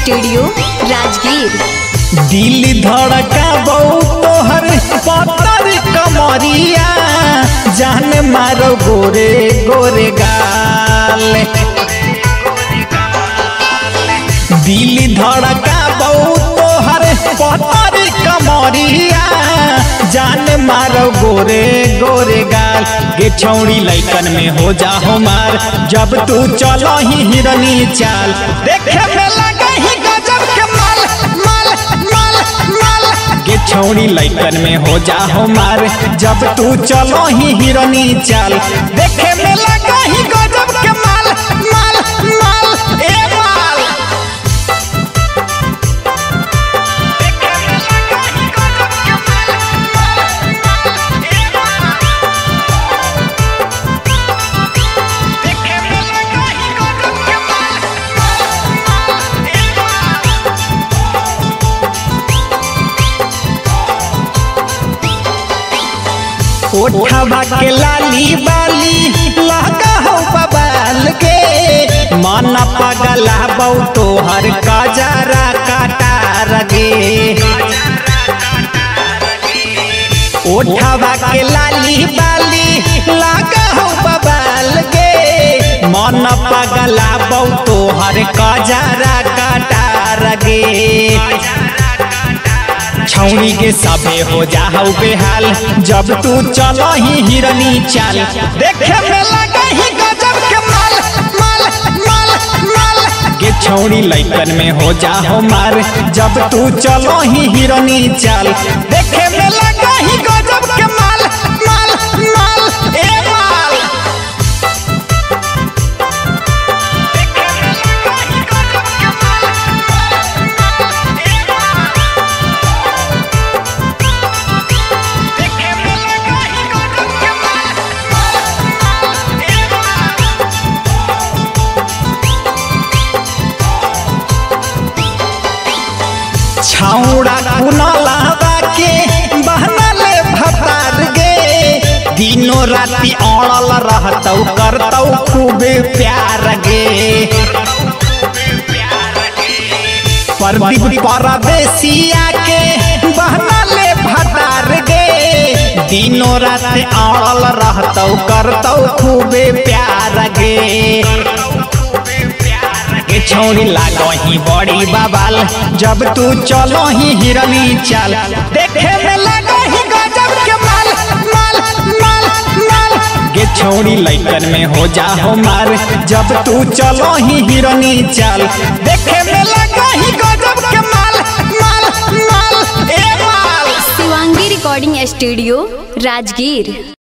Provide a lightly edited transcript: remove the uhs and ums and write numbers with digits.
Studio Rajgir. दिल धड़का तोहर पत्थर कमरिया जान मारो गोरे गोरे गाल। दिल धड़का तोहर पत्थर कमरिया जान मारो गोरे गोरे गाल। गे छौड़ी लइकन में हो जा हमार जब तू चलो ही हिरनी चाल। देखे में लगा ही गजब के माल माल माल माल। गे छौड़ी लइकन में हो जा हमार जब तू चलो ही हिरनी चाल। देखे में लगा ही गजब के माल माल माल ए माल। ओठवा के लाली बाली लगा हो बबाल के मन पगला बौ तोहर कजरा काटार गे। ओठवा के लाली बाली लगा हो बबाल के मन पगला बौ तोहर कजरा काटार गे। छौड़ी के सबे हो जाओ बेहाल जब तू चलो ही हिरनी चाल। देखे में लगा ही गजब के माल माल माल माल। गे छौड़ी लइकन में हो जाओ मार जब तू चलो ही हिरनी चाल। देखे में लगा ही गजब के माल माल माल ए माल। छौड़ा कुनलावा के बहना ले भतार गे। दिनों राती अड़ल रहतौ करतौ खूबे प्यार गे। प्रदीप परदेसिया के बहना ले भतार गे। दिनों राती अड़ल रहतौ करतौ खूबे प्यार गे। छौड़ी लागो ही बड़ी बबाल जब तू चलो ही हिरनी चाल। देखे में लगो ही गजब के माल माल माल माल। गे छौड़ी लइकन में हो जा हमार जब तू चलो ही हिरनी चाल। देखे में लगो ही गजब के माल माल माल ए माल। Shivangi recording studio Rajgir.